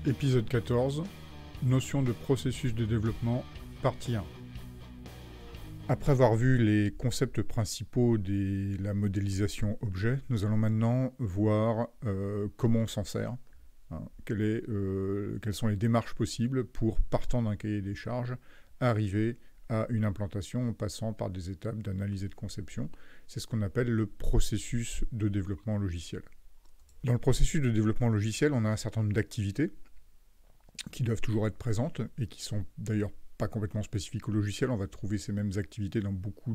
Épisode 14, notion de processus de développement, partie 1. Après avoir vu les concepts principaux de la modélisation objet, nous allons maintenant voir comment on s'en sert, hein, quelles sont les démarches possibles pour, partant d'un cahier des charges, arriver à une implantation en passant par des étapes d'analyse et de conception. C'est ce qu'on appelle le processus de développement logiciel. Dans le processus de développement logiciel, on a un certain nombre d'activités qui doivent toujours être présentes et qui sont d'ailleurs pas complètement spécifiques au logiciel. On va trouver ces mêmes activités dans beaucoup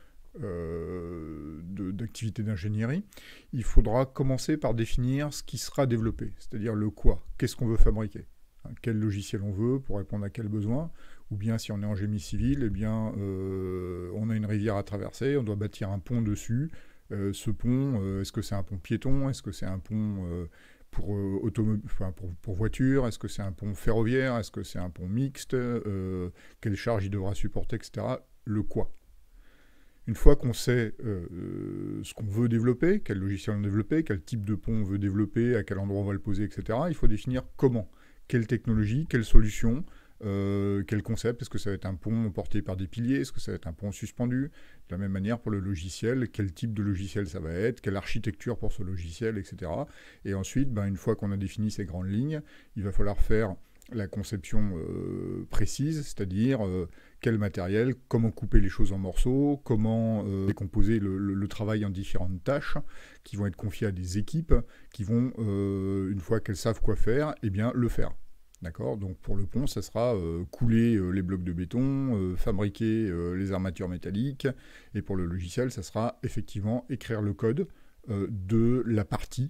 d'activités d'ingénierie. Il faudra commencer par définir ce qui sera développé, c'est-à-dire le quoi. Qu'est-ce qu'on veut fabriquer ? Quel logiciel on veut pour répondre à quel besoin ? Ou bien si on est en génie civil, eh bien, on a une rivière à traverser, on doit bâtir un pont dessus. Ce pont, est-ce que c'est un pont piéton ? Est-ce que c'est un pont pour voiture? Est-ce que c'est un pont ferroviaire? Est-ce que c'est un pont mixte? Quelle charge il devra supporter, etc. Le quoi. Une fois qu'on sait ce qu'on veut développer, quel logiciel on veut développer, quel type de pont on veut développer, à quel endroit on va le poser, etc., il faut définir comment. Quelle technologie, quelle solution, quel concept. Est-ce que ça va être un pont porté par des piliers? Est-ce que ça va être un pont suspendu? De la même manière pour le logiciel, quel type de logiciel ça va être, quelle architecture pour ce logiciel, etc. Et ensuite, une fois qu'on a défini ces grandes lignes, il va falloir faire la conception précise, c'est-à-dire quel matériel, comment couper les choses en morceaux, comment décomposer le travail en différentes tâches qui vont être confiées à des équipes qui vont, une fois qu'elles savent quoi faire, eh bien le faire. D'accord ? Donc pour le pont, ça sera couler les blocs de béton, fabriquer les armatures métalliques, et pour le logiciel, ça sera effectivement écrire le code de la partie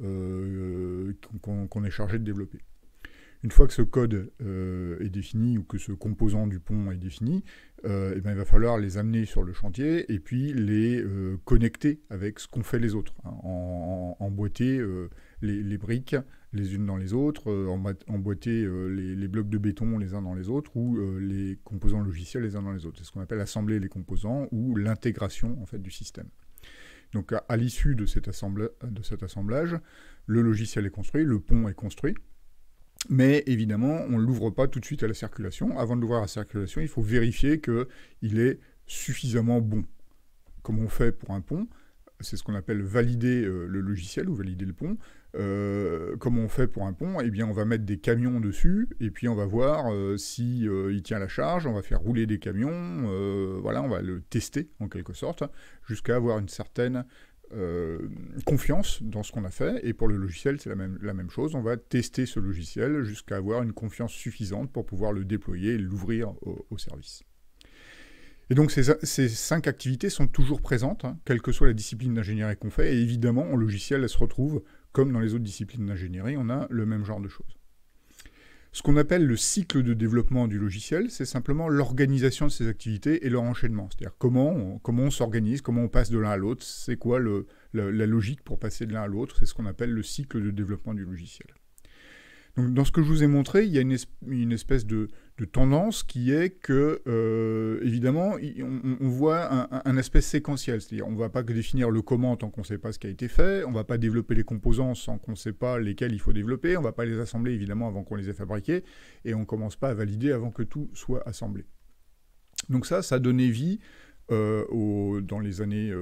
qu'on est chargé de développer. Une fois que ce code est défini ou que ce composant du pont est défini, il va falloir les amener sur le chantier et puis les connecter avec ce qu'ont fait les autres, hein, emboîter les briques les unes dans les autres, emboîter les blocs de béton les uns dans les autres ou les composants logiciels les uns dans les autres. C'est ce qu'on appelle assembler les composants ou l'intégration en fait, du système. Donc à l'issue de cet assemblage, le logiciel est construit, le pont est construit. Mais évidemment, on ne l'ouvre pas tout de suite à la circulation. Avant de l'ouvrir à la circulation, il faut vérifier qu'il est suffisamment bon. Comme on fait pour un pont, c'est ce qu'on appelle valider le logiciel ou valider le pont. Comme on fait pour un pont, eh bien, on va mettre des camions dessus et puis on va voir s'il tient la charge, on va faire rouler des camions, on va le tester en quelque sorte, jusqu'à avoir une certaine confiance dans ce qu'on a fait, et pour le logiciel c'est la même chose, on va tester ce logiciel jusqu'à avoir une confiance suffisante pour pouvoir le déployer et l'ouvrir au service. Et donc ces 5 activités sont toujours présentes, hein, quelle que soit la discipline d'ingénierie qu'on fait, et évidemment en logiciel elles se retrouvent comme dans les autres disciplines d'ingénierie, on a le même genre de choses. Ce qu'on appelle le cycle de développement du logiciel, c'est simplement l'organisation de ces activités et leur enchaînement. C'est-à-dire comment on s'organise, comment on passe de l'un à l'autre, c'est quoi la logique pour passer de l'un à l'autre, c'est ce qu'on appelle le cycle de développement du logiciel. Donc, dans ce que je vous ai montré, il y a une espèce de tendance qui est que, évidemment, on voit un aspect séquentiel. C'est-à-dire on ne va pas que définir le comment tant qu'on ne sait pas ce qui a été fait, on ne va pas développer les composants sans qu'on ne sait pas lesquels il faut développer, on ne va pas les assembler, évidemment, avant qu'on les ait fabriqués, et on ne commence pas à valider avant que tout soit assemblé. Donc ça a donné vie dans les années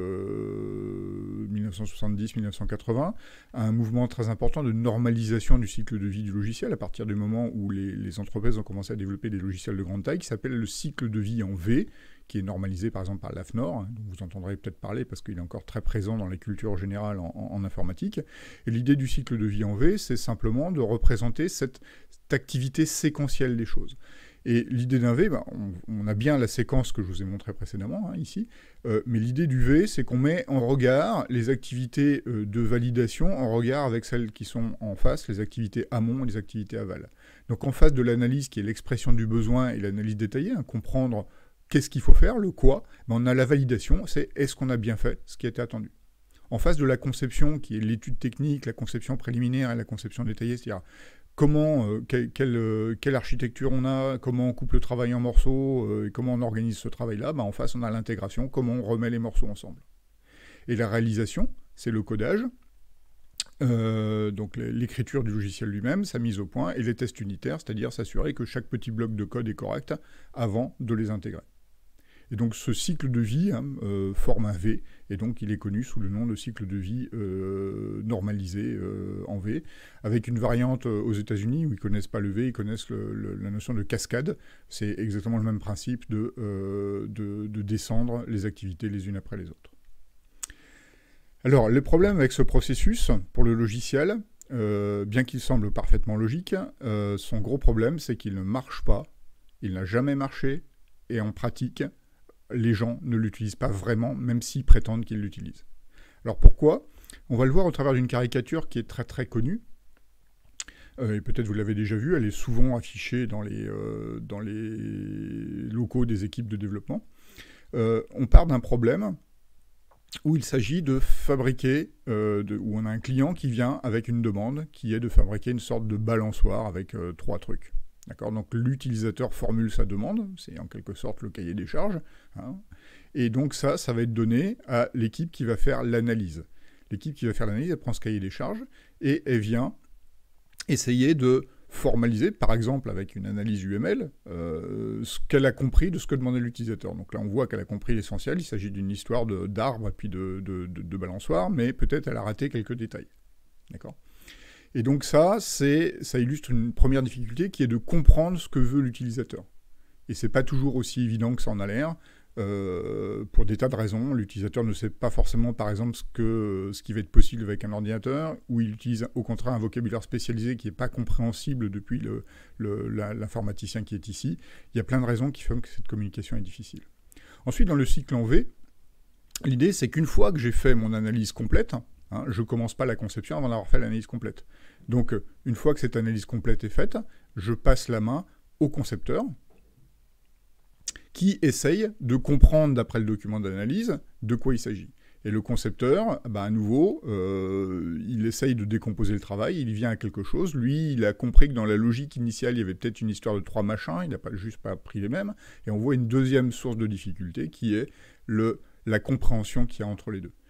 1970-1980, à un mouvement très important de normalisation du cycle de vie du logiciel, à partir du moment où les entreprises ont commencé à développer des logiciels de grande taille, qui s'appelle le cycle de vie en V, qui est normalisé par exemple par l'AFNOR, dont vous entendrez peut-être parler parce qu'il est encore très présent dans la culture générale en informatique. Et l'idée du cycle de vie en V, c'est simplement de représenter cette activité séquentielle des choses. Et l'idée d'un V, on a bien la séquence que je vous ai montrée précédemment, hein, ici, mais l'idée du V, c'est qu'on met en regard les activités de validation en regard avec celles qui sont en face, les activités amont et les activités aval. Donc en face de l'analyse qui est l'expression du besoin et l'analyse détaillée, hein, comprendre qu'est-ce qu'il faut faire, le quoi, on a la validation, c'est est-ce qu'on a bien fait ce qui était attendu. En face de la conception, qui est l'étude technique, la conception préliminaire et la conception détaillée, c'est-à-dire quelle architecture on a, comment on coupe le travail en morceaux, et comment on organise ce travail-là, en face on a l'intégration, comment on remet les morceaux ensemble. Et la réalisation, c'est le codage, donc l'écriture du logiciel lui-même, sa mise au point, et les tests unitaires, c'est-à-dire s'assurer que chaque petit bloc de code est correct avant de les intégrer. Et donc ce cycle de vie forme un V, et donc il est connu sous le nom de cycle de vie normalisé en V, avec une variante aux États-Unis où ils ne connaissent pas le V, ils connaissent la notion de cascade. C'est exactement le même principe de descendre les activités les unes après les autres. Alors, le problème avec ce processus, pour le logiciel, bien qu'il semble parfaitement logique, son gros problème, c'est qu'il ne marche pas, il n'a jamais marché, et en pratique, les gens ne l'utilisent pas vraiment, même s'ils prétendent qu'ils l'utilisent. Alors pourquoi? On va le voir au travers d'une caricature qui est très très connue, et peut-être vous l'avez déjà vue, elle est souvent affichée dans les locaux des équipes de développement. On part d'un problème où il s'agit de fabriquer, où on a un client qui vient avec une demande, qui est de fabriquer une sorte de balançoire avec 3 trucs. Donc l'utilisateur formule sa demande, c'est en quelque sorte le cahier des charges, et donc ça va être donné à l'équipe qui va faire l'analyse. L'équipe qui va faire l'analyse, elle prend ce cahier des charges, et elle vient essayer de formaliser, par exemple avec une analyse UML, ce qu'elle a compris de ce que demandait l'utilisateur. Donc là, on voit qu'elle a compris l'essentiel, il s'agit d'une histoire d'arbre et puis de balançoire, mais peut-être elle a raté quelques détails. D'accord ? Et donc ça illustre une première difficulté qui est de comprendre ce que veut l'utilisateur. Et c'est pas toujours aussi évident que ça en a l'air, pour des tas de raisons. L'utilisateur ne sait pas forcément, par exemple, ce qui va être possible avec un ordinateur, ou il utilise au contraire un vocabulaire spécialisé qui n'est pas compréhensible depuis l'informaticien qui est ici. Il y a plein de raisons qui font que cette communication est difficile. Ensuite, dans le cycle en V, l'idée c'est qu'une fois que j'ai fait mon analyse complète, je ne commence pas la conception avant d'avoir fait l'analyse complète. Donc, une fois que cette analyse complète est faite, je passe la main au concepteur qui essaye de comprendre, d'après le document d'analyse, de quoi il s'agit. Et le concepteur, à nouveau, il essaye de décomposer le travail, il y vient à quelque chose. Lui, il a compris que dans la logique initiale, il y avait peut-être une histoire de 3 machins, il n'a juste pas pris les mêmes. Et on voit une deuxième source de difficulté qui est la compréhension qu'il y a entre les deux.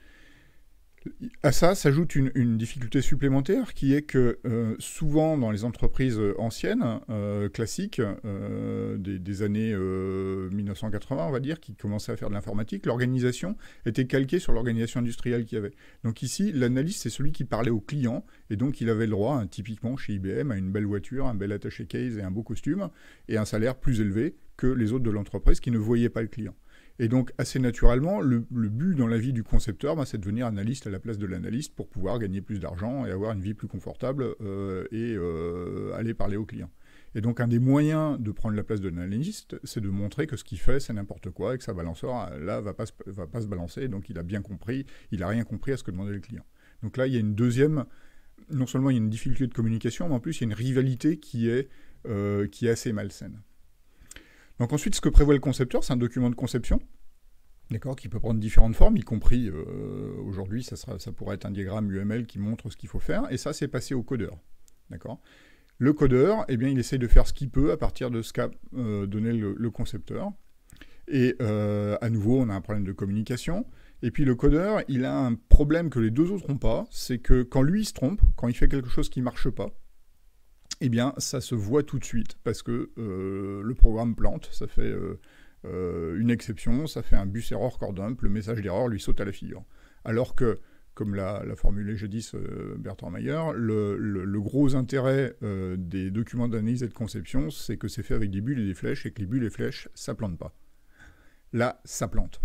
À ça s'ajoute une difficulté supplémentaire qui est que souvent dans les entreprises anciennes, classiques, des années 1980, on va dire, qui commençaient à faire de l'informatique, l'organisation était calquée sur l'organisation industrielle qu'il y avait. Donc ici, l'analyste, c'est celui qui parlait au client, et donc il avait le droit, typiquement chez IBM, à une belle voiture, un bel attaché case et un beau costume, et un salaire plus élevé que les autres de l'entreprise qui ne voyaient pas le client. Et donc, assez naturellement, le but dans la vie du concepteur, c'est de devenir analyste à la place de l'analyste pour pouvoir gagner plus d'argent et avoir une vie plus confortable et aller parler aux clients. Et donc, un des moyens de prendre la place de l'analyste, c'est de montrer que ce qu'il fait, c'est n'importe quoi et que sa balançoire, là, va pas se balancer. Donc, il a bien compris, il n'a rien compris à ce que demandait le client. Donc là, il y a une deuxième... Non seulement il y a une difficulté de communication, mais en plus, il y a une rivalité qui est assez malsaine. Donc ensuite, ce que prévoit le concepteur, c'est un document de conception, d'accord, qui peut prendre différentes formes, y compris, aujourd'hui, ça pourrait être un diagramme UML qui montre ce qu'il faut faire, et ça, c'est passé au codeur, d'accord. Le codeur, eh bien, il essaye de faire ce qu'il peut à partir de ce qu'a donné le concepteur, et à nouveau, on a un problème de communication, et puis le codeur, il a un problème que les deux autres n'ont pas, c'est que quand lui, il se trompe, quand il fait quelque chose qui ne marche pas, eh bien, ça se voit tout de suite, parce que le programme plante, ça fait une exception, ça fait un bus error core dump, le message d'erreur lui saute à la figure. Alors que, comme l'a formulé jadis Bertrand Meyer, le gros intérêt des documents d'analyse et de conception, c'est que c'est fait avec des bulles et des flèches, et que les bulles et les flèches, ça plante pas. Là, ça plante.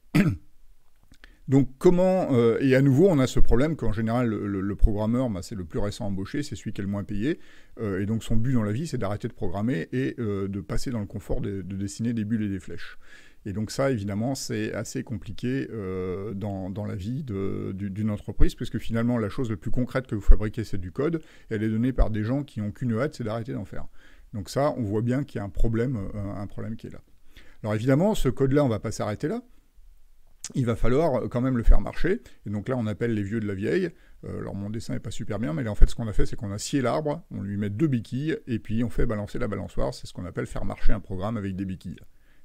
Donc comment, et à nouveau on a ce problème qu'en général le programmeur, c'est le plus récent embauché, c'est celui qui est le moins payé, et donc son but dans la vie c'est d'arrêter de programmer et de passer dans le confort de dessiner des bulles et des flèches. Et donc ça évidemment c'est assez compliqué dans la vie d'une entreprise, puisque finalement la chose la plus concrète que vous fabriquez c'est du code, et elle est donnée par des gens qui n'ont qu'une hâte, c'est d'arrêter d'en faire. Donc ça on voit bien qu'il y a un problème qui est là. Alors évidemment ce code-là on ne va pas s'arrêter là. Il va falloir quand même le faire marcher. Et donc là, on appelle les vieux de la vieille. Alors mon dessin n'est pas super bien, mais en fait, ce qu'on a fait, c'est qu'on a scié l'arbre, on lui met 2 béquilles, et puis on fait balancer la balançoire. C'est ce qu'on appelle faire marcher un programme avec des béquilles. D'accord ?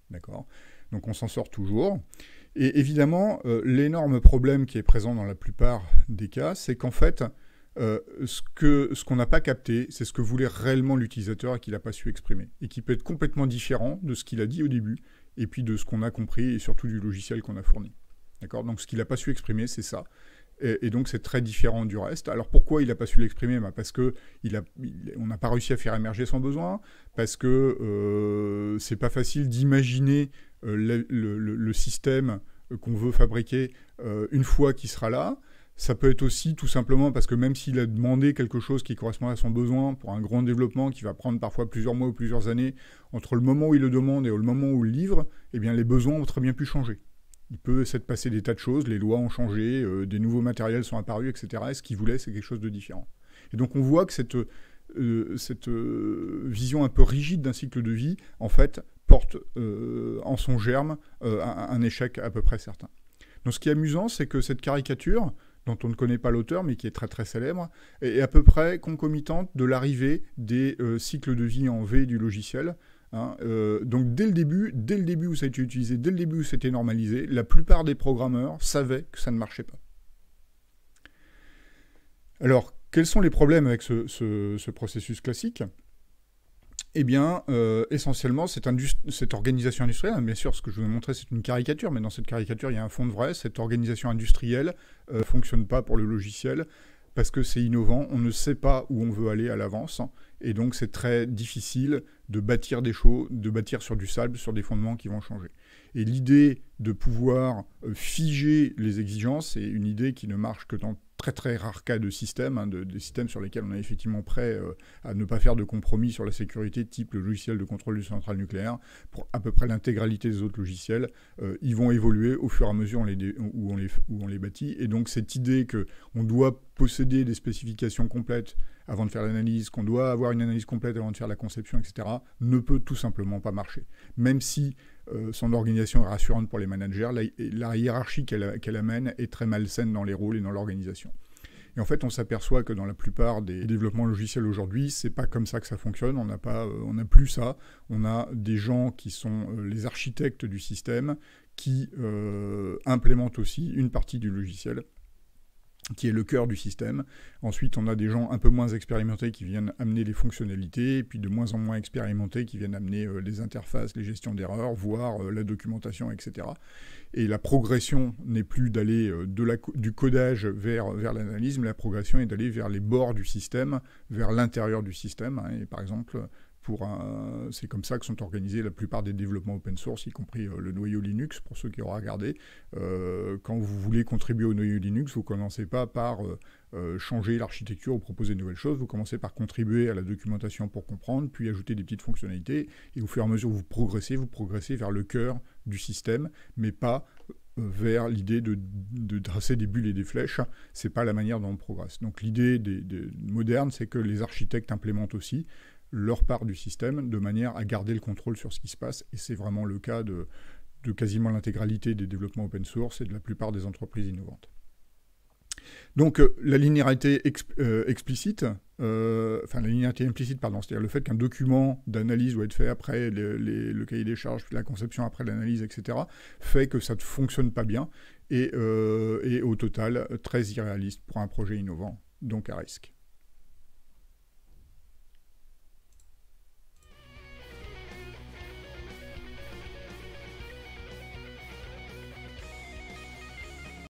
Donc on s'en sort toujours. Et évidemment, l'énorme problème qui est présent dans la plupart des cas, c'est qu'en fait, ce qu'on n'a pas capté, c'est ce que voulait réellement l'utilisateur et qu'il n'a pas su exprimer. Et qui peut être complètement différent de ce qu'il a dit au début, et puis de ce qu'on a compris, et surtout du logiciel qu'on a fourni. D'accord ? Donc ce qu'il n'a pas su exprimer, c'est ça. Et donc c'est très différent du reste. Alors pourquoi il n'a pas su l'exprimer ? Parce qu'on n'a pas réussi à faire émerger son besoin, parce que c'est pas facile d'imaginer le système qu'on veut fabriquer une fois qu'il sera là. Ça peut être aussi tout simplement parce que même s'il a demandé quelque chose qui correspond à son besoin pour un grand développement qui va prendre parfois plusieurs mois ou plusieurs années, entre le moment où il le demande et le moment où il le livre, eh bien les besoins ont très bien pu changer. Il peut s'être passé des tas de choses, les lois ont changé, des nouveaux matériels sont apparus, etc. Et ce qu'il voulait, c'est quelque chose de différent. Et donc on voit que cette vision un peu rigide d'un cycle de vie, en fait, porte en son germe un échec à peu près certain. Donc ce qui est amusant, c'est que cette caricature, dont on ne connaît pas l'auteur, mais qui est très très célèbre, est à peu près concomitante de l'arrivée des cycles de vie en V du logiciel. Donc dès le début où ça a été utilisé, dès le début où c'était normalisé, la plupart des programmeurs savaient que ça ne marchait pas. Alors, quels sont les problèmes avec ce processus classique ? Eh bien, essentiellement, cette organisation industrielle, bien sûr, ce que je vous ai montré, c'est une caricature, mais dans cette caricature, il y a un fond de vrai. Cette organisation industrielle ne fonctionne pas pour le logiciel parce que c'est innovant, on ne sait pas où on veut aller à l'avance, et donc c'est très difficile de bâtir des choses, de bâtir sur du sable, sur des fondements qui vont changer. Et l'idée de pouvoir figer les exigences, c'est une idée qui ne marche que dans très très rares cas de systèmes, des systèmes sur lesquels on est effectivement prêt à ne pas faire de compromis sur la sécurité, type le logiciel de contrôle du centrale nucléaire. Pour à peu près l'intégralité des autres logiciels, ils vont évoluer au fur et à mesure où on les bâtit. Et donc cette idée qu'on doit posséder des spécifications complètes avant de faire l'analyse, qu'on doit avoir une analyse complète avant de faire la conception, etc., ne peut tout simplement pas marcher. Même si son organisation est rassurante pour les managers, la hiérarchie qu'elle amène est très malsaine dans les rôles et dans l'organisation. Et en fait, on s'aperçoit que dans la plupart des développements logiciels aujourd'hui, c'est pas comme ça que ça fonctionne. On n'a plus ça. On a des gens qui sont les architectes du système, qui implémentent aussi une partie du logiciel, qui est le cœur du système. Ensuite, on a des gens un peu moins expérimentés qui viennent amener les fonctionnalités, et puis de moins en moins expérimentés qui viennent amener les interfaces, les gestions d'erreurs, voire la documentation, etc. Et la progression n'est plus d'aller du codage vers l'analyse, mais la progression est d'aller vers les bords du système, vers l'intérieur du système. Et par exemple, c'est comme ça que sont organisés la plupart des développements open source, y compris le noyau Linux, pour ceux qui auront regardé. Quand vous voulez contribuer au noyau Linux, vous ne commencez pas par changer l'architecture ou proposer de nouvelles choses, vous commencez par contribuer à la documentation pour comprendre, puis ajouter des petites fonctionnalités, et au fur et à mesure où vous progressez vers le cœur du système, mais pas vers l'idée de tracer des bulles et des flèches. C'est pas la manière dont on progresse. Donc l'idée moderne, c'est que les architectes implémentent aussi leur part du système de manière à garder le contrôle sur ce qui se passe, et c'est vraiment le cas de quasiment l'intégralité des développements open source et de la plupart des entreprises innovantes. Donc la linéarité implicite, c'est-à-dire le fait qu'un document d'analyse doit être fait après le cahier des charges, la conception après l'analyse, etc., fait que ça ne fonctionne pas bien et au total très irréaliste pour un projet innovant, donc à risque.